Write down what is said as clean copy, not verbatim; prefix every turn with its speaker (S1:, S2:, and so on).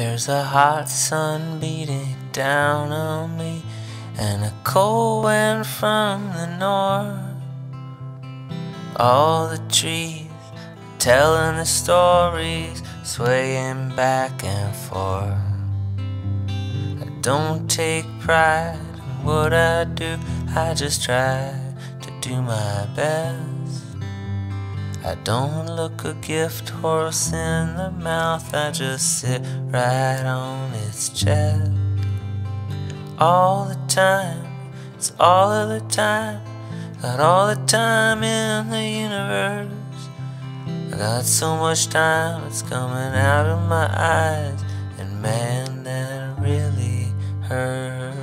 S1: There's a hot sun beating down on me, and a cold wind from the north. All the trees telling the stories, swaying back and forth. I don't take pride in what I do, I just try to do my best. I don't look a gift horse in the mouth, I just sit right on its chest. All the time, it's all of the time, got all the time in the universe. I got so much time, it's coming out of my eyes, and man, that really hurts.